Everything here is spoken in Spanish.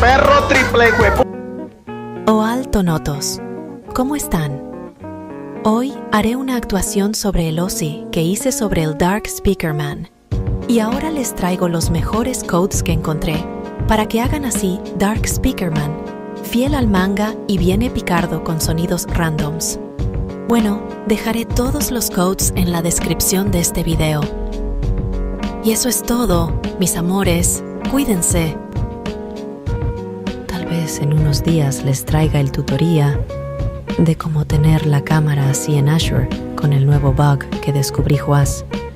perro triple huevo. O alto notos, ¿cómo están? Hoy haré una actuación sobre el OSI que hice sobre el Dark Speakerman. Y ahora les traigo los mejores codes que encontré para que hagan así Dark Speakerman, fiel al manga y bien epicardo con sonidos randoms. Bueno, dejaré todos los codes en la descripción de este video. Y eso es todo, mis amores. Cuídense. Tal vez en unos días les traiga el tutorial de cómo tener la cámara así en Azure con el nuevo bug que descubrí juaz.